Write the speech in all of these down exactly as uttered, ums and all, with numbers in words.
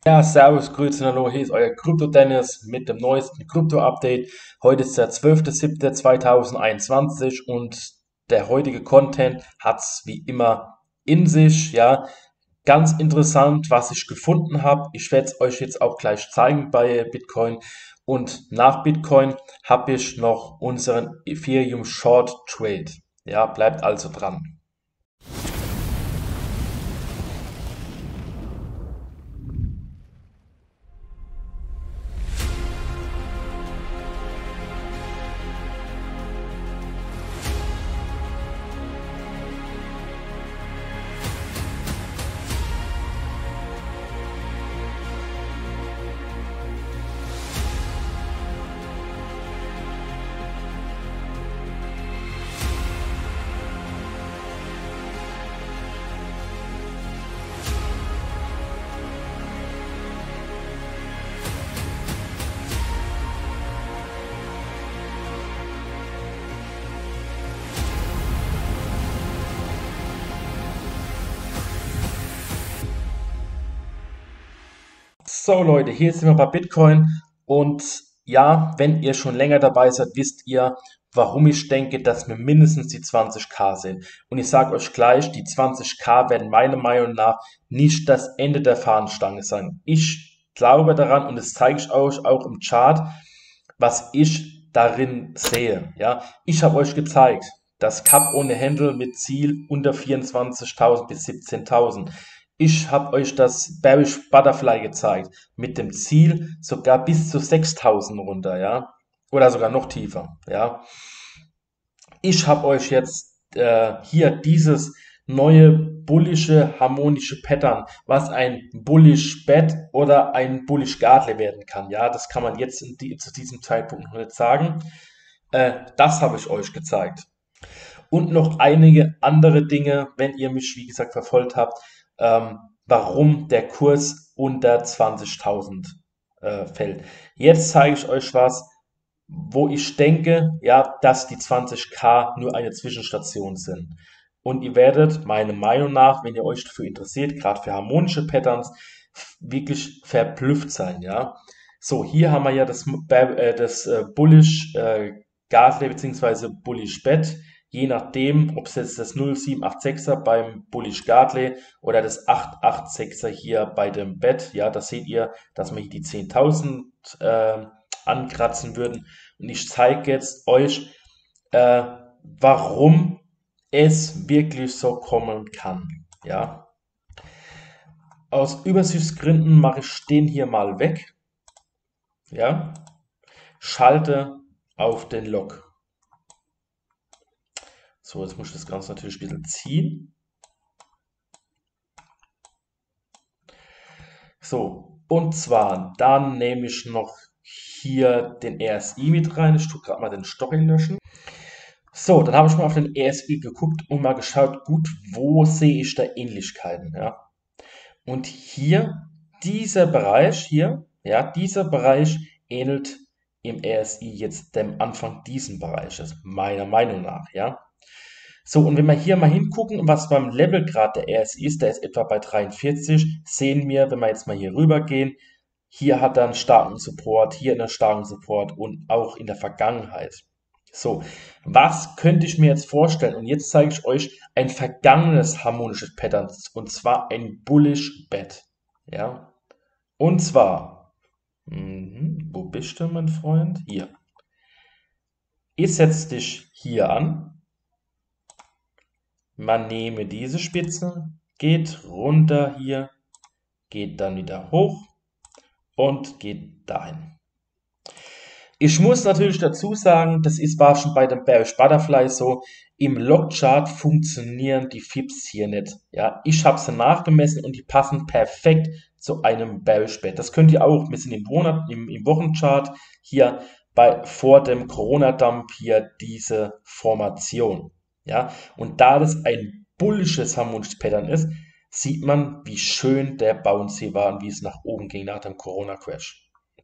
Ja, servus, grüezi, hallo, hier ist euer Krypto-Dennis mit dem neuesten Krypto-Update. Heute ist der zwölfter siebter zweitausendeinundzwanzig und der heutige Content hat's wie immer in sich, ja. Ganz interessant, was ich gefunden habe. Ich werde es euch jetzt auch gleich zeigen bei Bitcoin. Und nach Bitcoin habe ich noch unseren Ethereum Short Trade. Ja, bleibt also dran. So Leute, hier sind wir bei Bitcoin und ja, wenn ihr schon länger dabei seid, wisst ihr, warum ich denke, dass wir mindestens die zwanzig K sind. Und ich sage euch gleich, die zwanzig K werden meiner Meinung nach nicht das Ende der Fahnenstange sein. Ich glaube daran und das zeige ich euch auch im Chart, was ich darin sehe. Ja, ich habe euch gezeigt, das Cup ohne Handle mit Ziel unter vierundzwanzigtausend bis siebzehntausend. Ich habe euch das Bearish Butterfly gezeigt, mit dem Ziel sogar bis zu sechstausend runter, ja, oder sogar noch tiefer, ja. Ich habe euch jetzt äh, hier dieses neue bullische harmonische Pattern, was ein Bullish Bed oder ein Bullish Gartley werden kann, ja, das kann man jetzt in die, zu diesem Zeitpunkt noch nicht sagen. Äh, das habe ich euch gezeigt. Und noch einige andere Dinge, wenn ihr mich, wie gesagt, verfolgt habt, ähm, warum der Kurs unter zwanzigtausend äh, fällt. Jetzt zeige ich euch was, wo ich denke, ja, dass die zwanzig K nur eine Zwischenstation sind. Und ihr werdet meiner Meinung nach, wenn ihr euch dafür interessiert, gerade für harmonische Patterns, wirklich verblüfft sein, ja. So, hier haben wir ja das, äh, das äh, Bullish äh, Gartley bzw. Bullish Bed. Je nachdem, ob es jetzt das null sieben acht sechser beim Bullish Gartley oder das acht acht sechser hier bei dem Bed, ja, da seht ihr, dass wir hier die zehntausend äh, ankratzen würden. Und ich zeige jetzt euch, äh, warum es wirklich so kommen kann. Ja, aus Übersichtsgründen mache ich den hier mal weg. Ja, schalte auf den Log. So, jetzt muss ich das Ganze natürlich ein bisschen ziehen. So, und zwar, dann nehme ich noch hier den R S I mit rein. Ich tue gerade mal den Stockel löschen. So, dann habe ich mal auf den R S I geguckt und mal geschaut, gut, wo sehe ich da Ähnlichkeiten, ja. Und hier, dieser Bereich hier, ja, dieser Bereich ähnelt im R S I jetzt dem Anfang diesen Bereiches, meiner Meinung nach, ja. So, und wenn wir hier mal hingucken, was beim Levelgrad der R S I ist, der ist etwa bei dreiundvierzig, sehen wir, wenn wir jetzt mal hier rüber gehen, hier hat er einen starken Support, hier einen starken Support und auch in der Vergangenheit. So, was könnte ich mir jetzt vorstellen? Und jetzt zeige ich euch ein vergangenes harmonisches Pattern, und zwar ein Bullish Bed. Ja, und zwar, mhm, wo bist du, mein Freund? Hier. Ich setze dich hier an. Man nehme diese Spitze, geht runter hier, geht dann wieder hoch und geht dahin. Ich muss natürlich dazu sagen, das ist, war schon bei dem Bearish Butterfly so, im Logchart funktionieren die Fips hier nicht. Ja, ich habe sie nachgemessen und die passen perfekt zu einem Bearish Bed. Das könnt ihr auch, wir sind im, Monat, im, im Wochenchart hier bei, vor dem Corona-Dump hier diese Formation. Ja, und da das ein bullisches harmonisches Pattern ist, sieht man, wie schön der Bounce hier war und wie es nach oben ging nach dem Corona-Crash.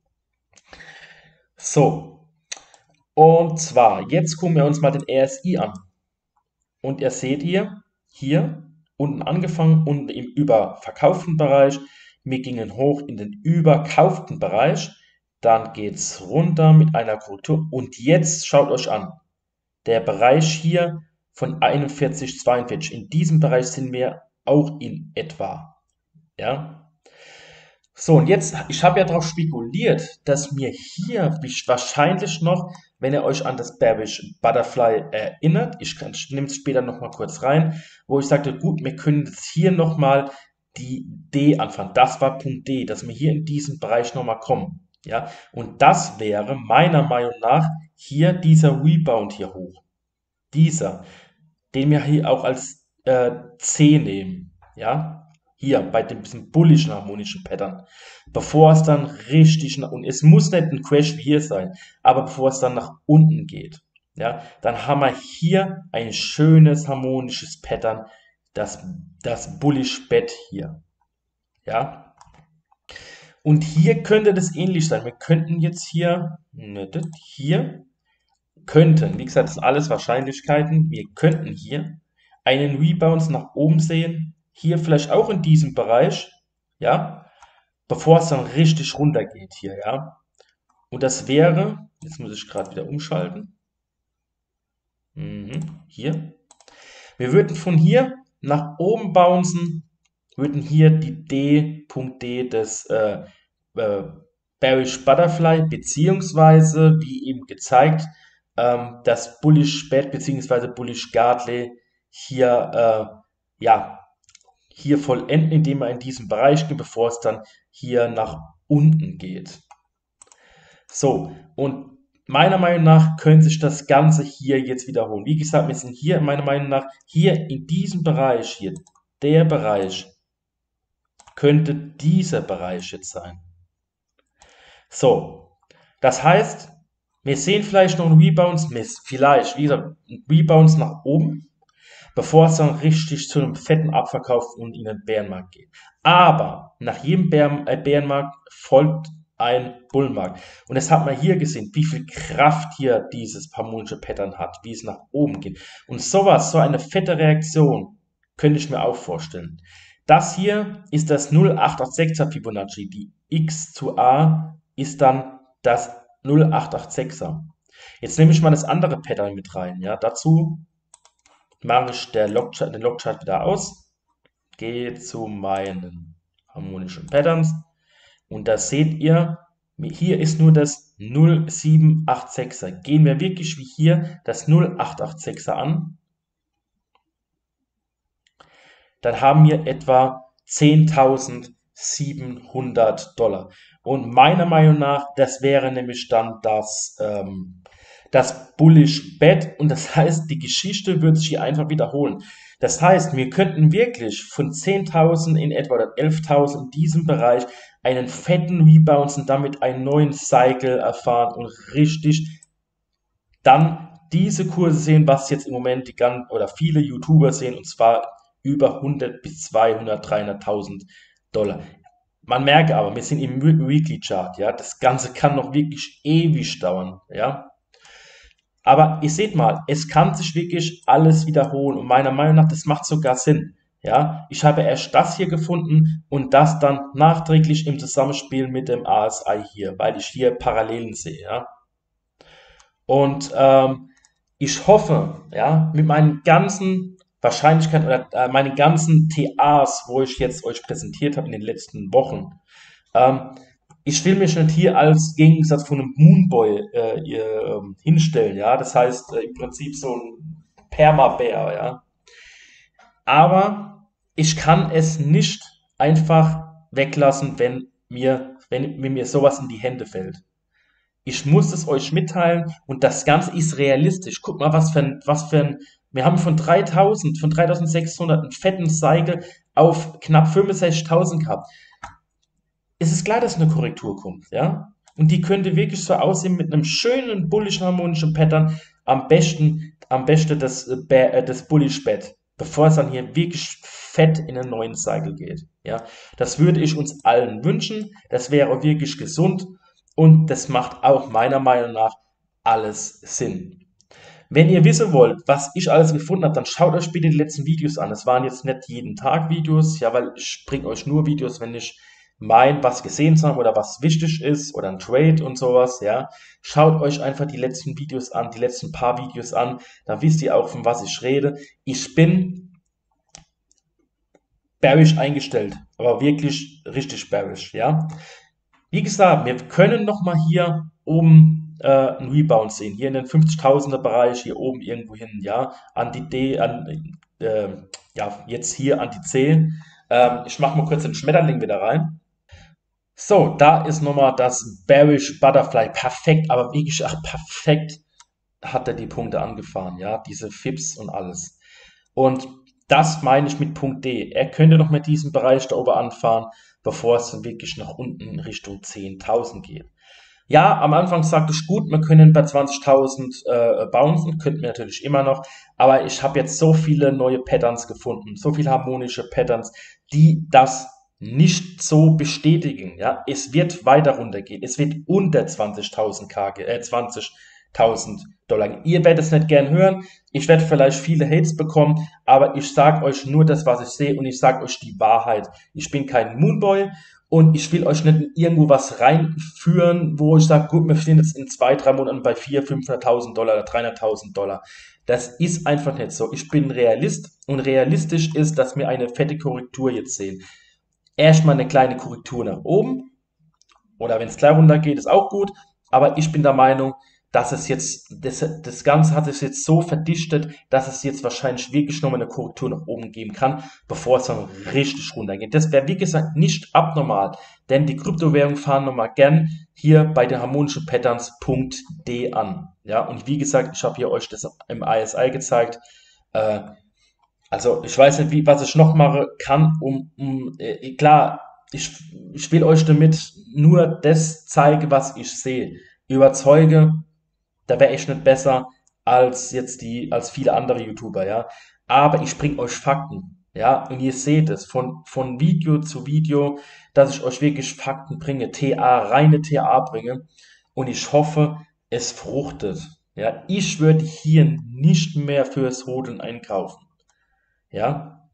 So, und zwar, jetzt gucken wir uns mal den R S I an. Und ihr seht ihr, hier unten angefangen, unten im überverkauften Bereich, Wir gingen hoch in den überkauften Bereich, dann geht es runter mit einer Korrektur und jetzt schaut euch an, der Bereich hier von einundvierzig, zweiundvierzig, in diesem Bereich sind wir auch in etwa. Ja. So, und jetzt, ich habe ja darauf spekuliert, dass mir hier wahrscheinlich noch, wenn ihr euch an das Bearish Butterfly erinnert, ich, ich nehme es später nochmal kurz rein, wo ich sagte, gut, wir können jetzt hier nochmal die D anfangen. Das war Punkt D, dass wir hier in diesen Bereich nochmal kommen. Ja, und das wäre meiner Meinung nach hier dieser Rebound hier hoch. Dieser, den wir hier auch als äh, C nehmen. Ja, hier bei dem bisschen bullischen harmonischen Pattern, bevor es dann richtig nach unten, es muss nicht ein Crash wie hier sein, aber bevor es dann nach unten geht, ja, dann haben wir hier ein schönes harmonisches Pattern, das, das Bullish Bett hier, ja. Und hier könnte das ähnlich sein. Wir könnten jetzt hier, hier, könnten, wie gesagt, das sind alles Wahrscheinlichkeiten, wir könnten hier einen Rebound nach oben sehen, hier vielleicht auch in diesem Bereich, ja, bevor es dann richtig runter geht hier, ja. Und das wäre, jetzt muss ich gerade wieder umschalten, mhm, hier, wir würden von hier nach oben bouncen, würden hier die D, Punkt D des äh, äh, Bearish Butterfly, beziehungsweise, wie eben gezeigt, ähm, das Bullish Bed, beziehungsweise Bullish Gartley hier, äh, ja, hier vollenden, indem wir in diesem Bereich gehen, bevor es dann hier nach unten geht. So, und meiner Meinung nach könnte sich das Ganze hier jetzt wiederholen. Wie gesagt, wir sind hier meiner Meinung nach hier in diesem Bereich hier, der Bereich, könnte dieser Bereich jetzt sein. So, das heißt, wir sehen vielleicht noch einen Rebound, vielleicht, wie gesagt, einen Rebound nach oben, bevor es dann richtig zu einem fetten Abverkauf und in den Bärenmarkt geht. Aber nach jedem Bären, äh, Bärenmarkt folgt ein Bullmarkt. Und das hat man hier gesehen, wie viel Kraft hier dieses harmonische Pattern hat, wie es nach oben geht. Und sowas, so eine fette Reaktion, könnte ich mir auch vorstellen. Das hier ist das null Komma achthundertsechziger Fibonacci. Die X zu A ist dann das null Komma achthundertsechziger. Jetzt nehme ich mal das andere Pattern mit rein. Ja, dazu mache ich der Logchart, den Logchart wieder aus, gehe zu meinen harmonischen Patterns und da seht ihr, hier ist nur das null Komma siebenhundertsechziger. Gehen wir wirklich wie hier das null Komma achthundertsechziger an, dann haben wir etwa zehntausendsiebenhundert Dollar. Und meiner Meinung nach, das wäre nämlich dann das, ähm, das Bullish Bed, und das heißt, die Geschichte wird sich hier einfach wiederholen. Das heißt, wir könnten wirklich von zehntausend in etwa oder elftausend in diesem Bereich einen fetten Rebound und damit einen neuen Cycle erfahren und richtig dann diese Kurse sehen, was jetzt im Moment die ganzen oder viele YouTuber sehen, und zwar über hundert bis zweihundert, dreihunderttausend Dollar. Man merke aber, wir sind im Weekly Chart, ja, das Ganze kann noch wirklich ewig dauern, ja. Aber ihr seht mal, es kann sich wirklich alles wiederholen und meiner Meinung nach, das macht sogar Sinn, ja. Ich habe erst das hier gefunden und das dann nachträglich im Zusammenspiel mit dem A S I hier, weil ich hier Parallelen sehe, ja. Und ähm, ich hoffe, ja, mit meinen ganzen Wahrscheinlichkeiten oder äh, meine ganzen T As, wo ich jetzt euch präsentiert habe in den letzten Wochen, ähm, ich will mich nicht hier als Gegensatz von einem Moonboy äh, äh, hinstellen, ja, das heißt äh, im Prinzip so ein Perma-Bär, ja, aber ich kann es nicht einfach weglassen, wenn mir, wenn mir sowas in die Hände fällt. Ich muss es euch mitteilen und das Ganze ist realistisch. Guck mal, was für ein, was für ein, wir haben von dreitausend, von dreitausendsechshundert einen fetten Cycle auf knapp fünfundsechzigtausend gehabt. Es ist klar, dass eine Korrektur kommt, ja? Und die könnte wirklich so aussehen mit einem schönen bullischen harmonischen Pattern, am besten, am besten das, äh, das Bullish Bed, bevor es dann hier wirklich fett in einen neuen Cycle geht, ja? Das würde ich uns allen wünschen. Das wäre wirklich gesund. Und das macht auch meiner Meinung nach alles Sinn. Wenn ihr wissen wollt, was ich alles gefunden habe, dann schaut euch bitte die letzten Videos an. Es waren jetzt nicht jeden Tag Videos, ja, weil ich bringe euch nur Videos, wenn ich meint, was gesehen zu haben oder was wichtig ist oder ein Trade und sowas, ja, schaut euch einfach die letzten Videos an, die letzten paar Videos an, dann wisst ihr auch, von was ich rede. Ich bin bearish eingestellt, aber wirklich richtig bearish, ja. Wie gesagt, wir können nochmal hier oben äh, einen Rebound sehen, hier in den fünfzigtausender Bereich, hier oben irgendwo hin, ja, an die D, an, äh, ja, jetzt hier an die zehn. Ähm, ich mache mal kurz den Schmetterling wieder rein. So, da ist nochmal das Bearish Butterfly. Perfekt, aber wirklich, ach, perfekt hat er die Punkte angefahren, ja, diese Fips und alles. Und das meine ich mit Punkt D. Er könnte noch mit diesem Bereich da oben anfahren, bevor es dann wirklich nach unten in Richtung zehntausend geht. Ja, am Anfang sagte ich, gut, wir können bei zwanzigtausend äh, bouncen, könnten wir natürlich immer noch, aber ich habe jetzt so viele neue Patterns gefunden, so viele harmonische Patterns, die das nicht so bestätigen. Ja, es wird weiter runtergehen, es wird unter zwanzigtausend K, äh, zwanzigtausend Dollar gehen. Ihr werdet es nicht gern hören, ich werde vielleicht viele Hates bekommen, aber ich sage euch nur das, was ich sehe, und ich sage euch die Wahrheit. Ich bin kein Moonboy. Und ich will euch nicht in irgendwo was reinführen, wo ich sage, gut, wir stehen jetzt in zwei, drei Monaten bei vierhunderttausend, fünfhunderttausend Dollar oder dreihunderttausend Dollar. Das ist einfach nicht so. Ich bin Realist, und realistisch ist, dass wir eine fette Korrektur jetzt sehen. Erstmal eine kleine Korrektur nach oben, oder wenn es gleich runtergeht, ist auch gut. Aber ich bin der Meinung, dass es jetzt, das, das Ganze hat sich jetzt so verdichtet, dass es jetzt wahrscheinlich wirklich nochmal eine Korrektur nach oben geben kann, bevor es dann richtig runtergeht. Das wäre, wie gesagt, nicht abnormal, denn die Kryptowährungen fahren nochmal gern hier bei den harmonischen Patterns Punkt D an. Ja, und wie gesagt, ich habe hier euch das im I S I gezeigt. Äh, also ich weiß nicht, wie, was ich noch machen kann, um, um äh, klar, ich, ich will euch damit nur das zeigen, was ich sehe. Überzeuge, da wäre ich nicht besser als jetzt die, als viele andere YouTuber, ja. Aber ich bringe euch Fakten, ja. Und ihr seht es von, von Video zu Video, dass ich euch wirklich Fakten bringe, T A, reine T A bringe. Und ich hoffe, es fruchtet. Ja, ich würde hier nicht mehr fürs Hodeln einkaufen. Ja,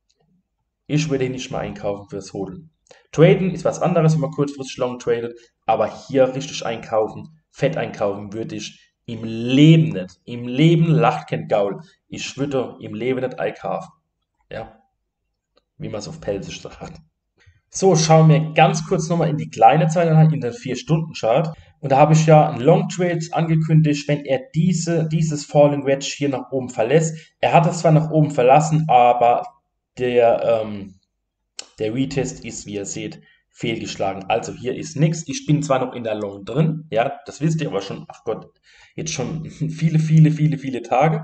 ich würde hier nicht mehr einkaufen fürs Hodeln. Traden ist was anderes, wenn man kurzfristig long tradet, aber hier richtig einkaufen, fett einkaufen würde ich im Leben nicht. Im Leben lacht kein Gaul. Ich würde im Leben nicht einkaufen. Ja, wie man es auf Pelzisch sagt. So, schauen wir ganz kurz nochmal in die kleine Zeiteinheit, in den vier Stunden Chart. Und da habe ich ja einen Long Trade angekündigt, wenn er diese, dieses Falling Wedge hier nach oben verlässt. Er hat es zwar nach oben verlassen, aber der, ähm, der Retest ist, wie ihr seht, fehlgeschlagen. Also hier ist nichts. Ich bin zwar noch in der Long drin, ja, das wisst ihr aber schon, ach Gott, jetzt schon viele, viele, viele, viele Tage.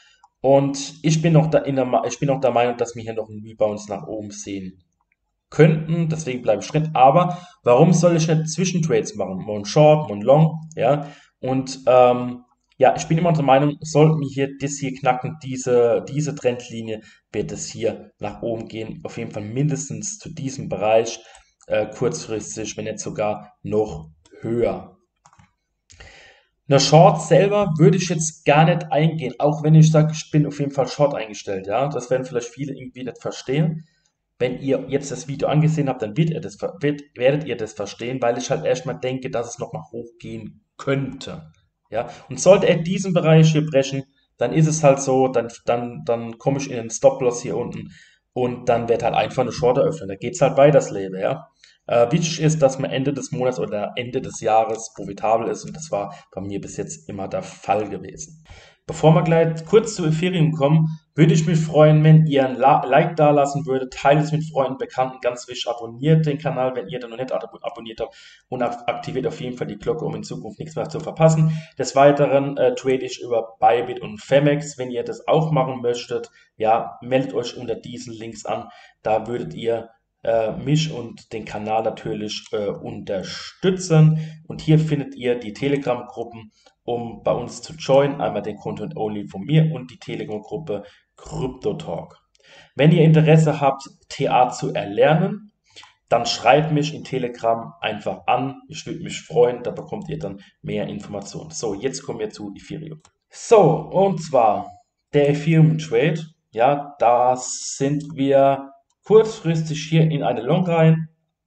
Und ich bin noch, da in der, ich bin noch der Meinung, dass wir hier noch einen Rebound nach oben sehen könnten, deswegen bleibe ich drin. Aber warum soll ich nicht Zwischentrades machen? Mal ein Short, mal ein Long, ja. Und ähm, ja, ich bin immer der Meinung, sollten wir hier das hier knacken, diese, diese Trendlinie, wird es hier nach oben gehen. Auf jeden Fall mindestens zu diesem Bereich, äh, kurzfristig, wenn nicht sogar noch höher. Eine Short selber würde ich jetzt gar nicht eingehen, auch wenn ich sage, ich bin auf jeden Fall Short eingestellt, ja. Das werden vielleicht viele irgendwie nicht verstehen. Wenn ihr jetzt das Video angesehen habt, dann wird ihr das, wird, werdet ihr das verstehen, weil ich halt erstmal denke, dass es nochmal hochgehen könnte. Ja, und sollte er diesen Bereich hier brechen, dann ist es halt so, dann, dann, dann komme ich in den Stop-Loss hier unten, und dann wird halt einfach eine Short eröffnen. Da geht's halt weiter, das Leben, ja. Äh, wichtig ist, dass man Ende des Monats oder Ende des Jahres profitabel ist, und das war bei mir bis jetzt immer der Fall gewesen. Bevor wir gleich kurz zu Ethereum kommen, würde ich mich freuen, wenn ihr ein Like da lassen würdet, teilt es mit Freunden, Bekannten, ganz wichtig, abonniert den Kanal, wenn ihr den noch nicht abonniert habt, und aktiviert auf jeden Fall die Glocke, um in Zukunft nichts mehr zu verpassen. Des Weiteren äh, trade ich über Bybit und Femex. Wenn ihr das auch machen möchtet, ja, meldet euch unter diesen Links an, da würdet ihr äh, mich und den Kanal natürlich äh, unterstützen. Und hier findet ihr die Telegram-Gruppen, um bei uns zu joinen. Einmal den Content Only von mir und die Telegram-Gruppe Crypto Talk. Wenn ihr Interesse habt, T A zu erlernen, dann schreibt mich in Telegram einfach an. Ich würde mich freuen, da bekommt ihr dann mehr Informationen. So, jetzt kommen wir zu Ethereum. So, und zwar der Ethereum Trade. Ja, da sind wir kurzfristig hier in eine Long rein.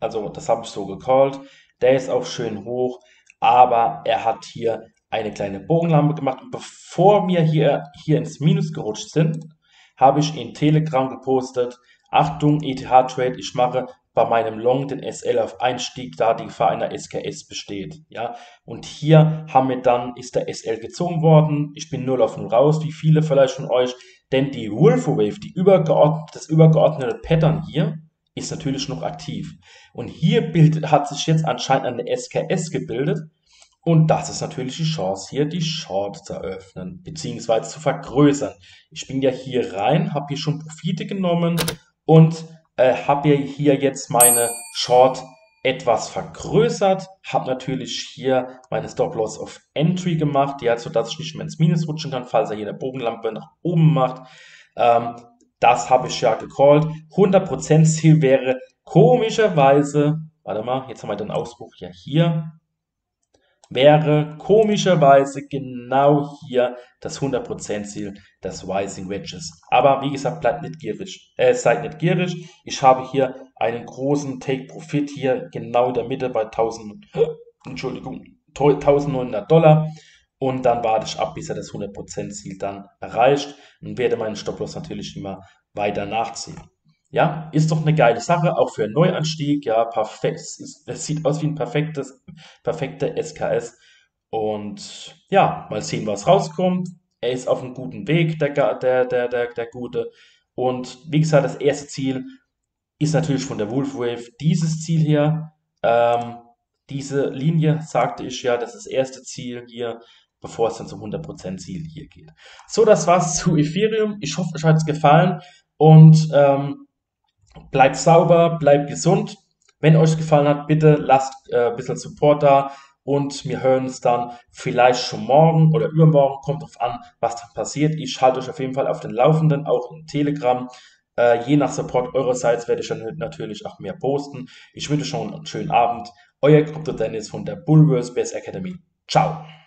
Also das habe ich so gecallt. Der ist auch schön hoch, aber er hat hier eine kleine Bogenlampe gemacht. Und bevor wir hier, hier ins Minus gerutscht sind, habe ich in Telegram gepostet, Achtung, E T H-Trade, ich mache bei meinem Long den S L auf Einstieg, da die Gefahr einer S K S besteht. Ja, und hier haben wir dann, ist der S L gezogen worden. Ich bin null auf null raus, wie viele vielleicht von euch. Denn die Wolf Wave, die übergeordnet, das übergeordnete Pattern hier, ist natürlich noch aktiv. Und hier bildet, hat sich jetzt anscheinend eine S K S gebildet. Und das ist natürlich die Chance, hier die Short zu eröffnen, beziehungsweise zu vergrößern. Ich bin ja hier rein, habe hier schon Profite genommen und äh, habe hier jetzt meine Short etwas vergrößert, habe natürlich hier meine Stop-Loss of Entry gemacht, ja, sodass ich nicht mehr ins Minus rutschen kann, falls er hier eine Bogenlampe nach oben macht. Ähm, das habe ich ja gecallt. hundert Prozent Ziel wäre komischerweise, warte mal, jetzt haben wir den Ausbruch ja hier, wäre komischerweise genau hier das hundert Prozent Ziel des Rising Wedges. Aber wie gesagt, bleibt nicht gierig. Äh, seid nicht gierig. Ich habe hier einen großen Take Profit hier genau in der Mitte bei tausend, Entschuldigung, eintausendneunhundert Dollar. Und dann warte ich ab, bis er das hundert Prozent Ziel dann erreicht und werde meinen Stop-Loss natürlich immer weiter nachziehen. Ja, ist doch eine geile Sache, auch für einen Neuanstieg. Ja, perfekt. Es, ist, es sieht aus wie ein perfektes, perfekter S K S. Und ja, mal sehen, was rauskommt. Er ist auf einem guten Weg, der, Ga- der, der, der, der Gute. Und wie gesagt, das erste Ziel ist natürlich von der Wolf Wave dieses Ziel hier. Ähm, diese Linie, sagte ich ja, das ist das erste Ziel hier, bevor es dann zum hundert Prozent Ziel hier geht. So, das war's zu Ethereum. Ich hoffe, euch hat es gefallen. Und ähm, bleibt sauber, bleibt gesund. Wenn euch gefallen hat, bitte lasst äh, ein bisschen Support da und wir hören uns dann vielleicht schon morgen oder übermorgen. Kommt drauf an, was dann passiert. Ich halte euch auf jeden Fall auf den Laufenden, auch in Telegram. Äh, je nach Support eurerseits werde ich dann natürlich auch mehr posten. Ich wünsche schon einen schönen Abend. Euer Krypto Dennis von der Bullverse Base Academy. Ciao.